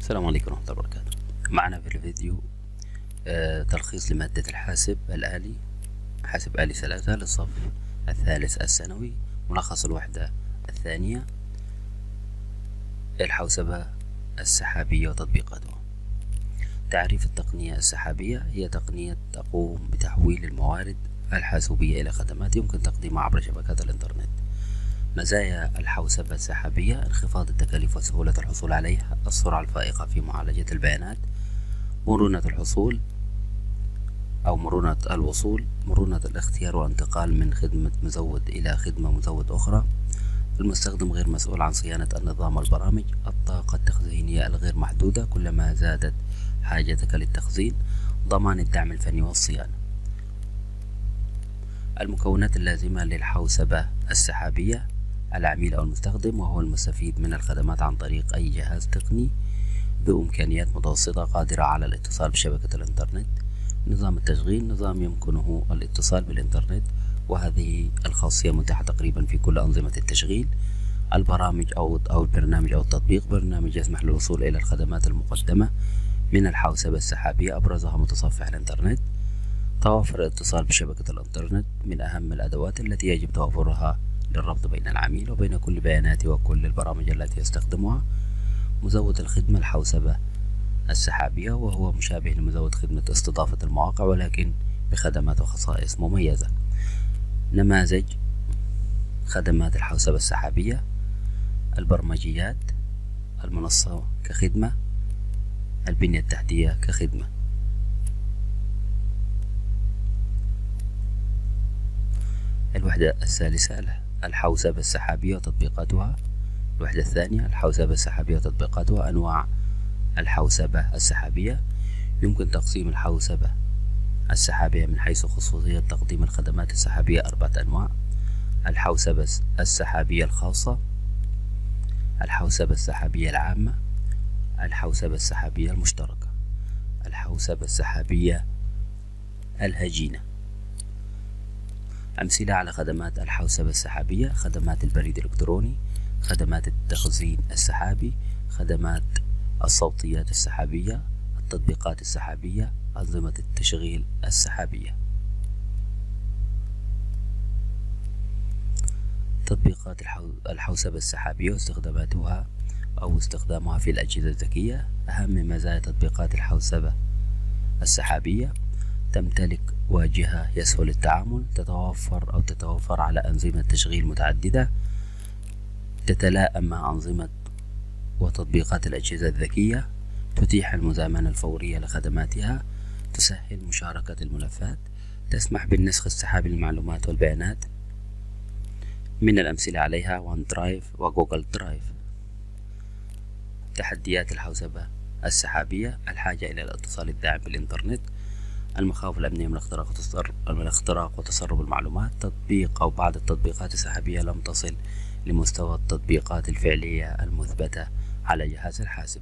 السلام عليكم ورحمة الله وبركاته. معنا في الفيديو تلخيص لمادة الحاسب الآلي، حاسب آلي 3 للصف الثالث الثانوي، ملخص الوحدة الثانية، الحوسبة السحابية وتطبيقاتها. تعريف التقنية السحابية: هي تقنية تقوم بتحويل الموارد الحاسوبية إلى خدمات يمكن تقديمها عبر شبكات الإنترنت. مزايا الحوسبة السحابية: انخفاض التكاليف وسهولة الحصول عليها، السرعة الفائقة في معالجة البيانات، مرونة الحصول أو مرونة الوصول، مرونة الاختيار والانتقال من خدمة مزود إلى خدمة مزود أخرى، المستخدم غير مسؤول عن صيانة النظام والبرامج، الطاقة التخزينية الغير محدودة كلما زادت حاجتك للتخزين، ضمان الدعم الفني والصيانة. المكونات اللازمة للحوسبة السحابية: العميل أو المستخدم، وهو المستفيد من الخدمات عن طريق أي جهاز تقني ذو إمكانيات متوسطة قادرة على الاتصال بشبكة الإنترنت. نظام التشغيل: نظام يمكنه الاتصال بالإنترنت، وهذه الخاصية متاحة تقريبا في كل أنظمة التشغيل. البرامج أو البرنامج أو التطبيق: برنامج يسمح للوصول إلى الخدمات المقدمة من الحوسبة السحابية، أبرزها متصفح الإنترنت. توافر الاتصال بشبكة الإنترنت من أهم الأدوات التي يجب توافرها للربط بين العميل وبين كل بياناته وكل البرامج التي يستخدمها. مزود الخدمة الحوسبة السحابية، وهو مشابه لمزود خدمة استضافة المواقع ولكن بخدمات وخصائص مميزة. نماذج خدمات الحوسبة السحابية: البرمجيات، المنصة كخدمة، البنية التحتية كخدمة. الوحدة الثالثة: الحوسبة السحابية وتطبيقاتها. الوحدة الثانية: الحوسبة السحابية وتطبيقاتها. أنواع الحوسبة السحابية: يمكن تقسيم الحوسبة السحابية من حيث خصوصية تقديم الخدمات السحابية 4 أنواع: الحوسبة السحابية الخاصة، الحوسبة السحابية العامة، الحوسبة السحابية المشتركة، الحوسبة السحابية الهجينة. أمثلة على خدمات الحوسبة السحابية: خدمات البريد الإلكتروني، خدمات التخزين السحابي، خدمات الصوتيات السحابية، التطبيقات السحابية، أنظمة التشغيل السحابية. تطبيقات الحوسبة السحابية واستخداماتها أو استخدامها في الأجهزة الذكية. أهم مزايا تطبيقات الحوسبة السحابية: تمتلك واجهة يسهل التعامل، تتوفر على أنظمة تشغيل متعددة، تتلائم مع أنظمة وتطبيقات الأجهزة الذكية، تتيح المزامنة الفورية لخدماتها، تسهل مشاركة الملفات، تسمح بالنسخ السحابي للمعلومات والبيانات. من الأمثلة عليها وان درايف وجوجل درايف. تحديات الحوسبة السحابية: الحاجة إلى الاتصال الداعم بالإنترنت، المخاوف الأمنية من الاختراق وتسرب المعلومات، تطبيق أو بعض التطبيقات السحابية لم تصل لمستوى التطبيقات الفعلية المثبتة على جهاز الحاسب.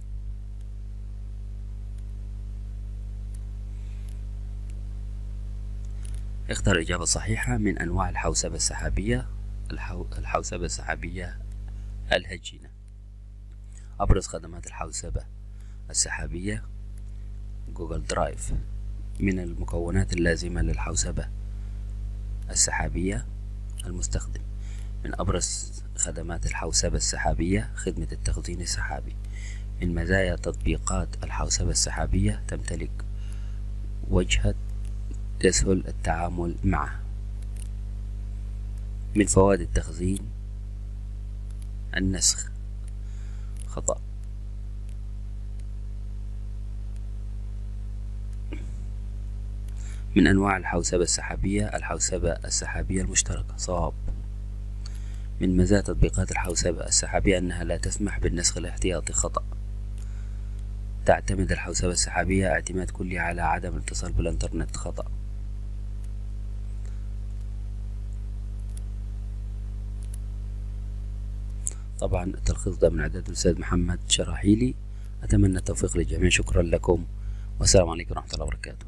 اختر الإجابة الصحيحة من أنواع الحوسبة السحابية. الحوسبة السحابية الهجينة. أبرز خدمات الحوسبة السحابية: جوجل درايف. من المكونات اللازمة للحوسبة السحابية: المستخدم. من أبرز خدمات الحوسبة السحابية: خدمة التخزين السحابي. من مزايا تطبيقات الحوسبة السحابية: تمتلك واجهة يسهل التعامل معها. من فوائد التخزين: النسخ خطأ. من أنواع الحوسبة السحابية: الحوسبة السحابية المشتركة صواب. من مزايا تطبيقات الحوسبة السحابية أنها لا تسمح بالنسخ الاحتياطي خطأ. تعتمد الحوسبة السحابية اعتماد كلي على عدم الاتصال بالإنترنت خطأ. طبعا التلخيص ده من إعداد الأستاذ محمد شراحيلي. أتمنى التوفيق للجميع. شكرا لكم والسلام عليكم ورحمة الله وبركاته.